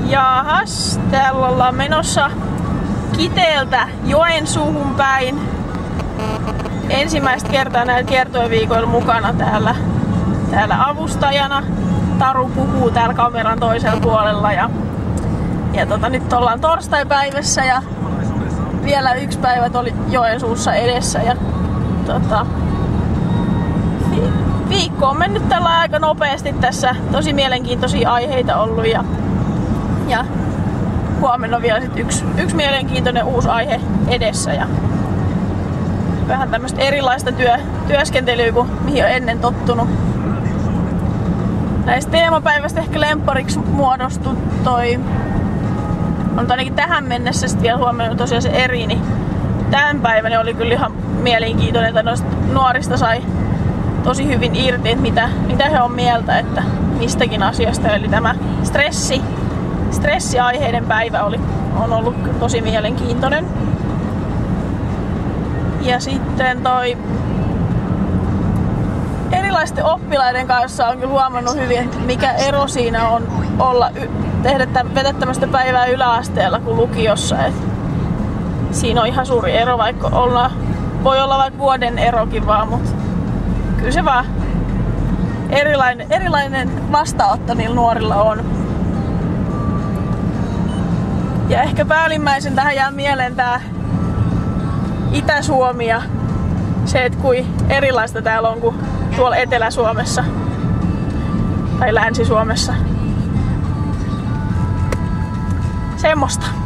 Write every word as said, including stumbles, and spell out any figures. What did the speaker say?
Jaahas, täällä ollaan menossa Kiteeltä Joensuuhun päin. Ensimmäistä kertaa näillä kiertueviikoilla mukana täällä, täällä avustajana. Taru puhuu täällä kameran toisella puolella. Ja, ja tota, nyt ollaan torstaipäivässä ja vielä yksi päivä oli Joensuussa edessä. Ja, tota, viikko on mennyt tällä aika nopeasti tässä. Tosi mielenkiintoisia aiheita ollut. Ja, ja huomenna on vielä sit yksi, yksi mielenkiintoinen uusi aihe edessä. Ja vähän tämmöistä erilaista työ, työskentelyä kuin mihin on ennen tottunut. Näistä teemapäivästä ehkä lemppariksi muodostui toi, on ainakin tähän mennessä sitten vielä huomioon tosiaan se eri, niin tämän päivän oli kyllä ihan mielenkiintoinen, että noista nuorista sai tosi hyvin irti, että mitä, mitä he on mieltä, että mistäkin asiasta. Eli tämä stressi, stressiaiheiden päivä oli, on ollut tosi mielenkiintoinen. Ja sitten toi erilaisten oppilaiden kanssa on kyllä huomannut hyvin, mikä ero siinä on olla tehdä vetä tämmöistä päivää yläasteella kuin lukiossa. Et siinä on ihan suuri ero, vaikka olla, voi olla vaikka vuoden erokin vaan, mutta kyllä se vaan erilainen, erilainen vastaanotto niillä nuorilla on. Ja ehkä päällimmäisen tähän jää mieleen tää Itä-Suomi ja se, että kuin erilaista täällä on kuin tuolla Etelä-Suomessa tai Länsi-Suomessa. Semmosta.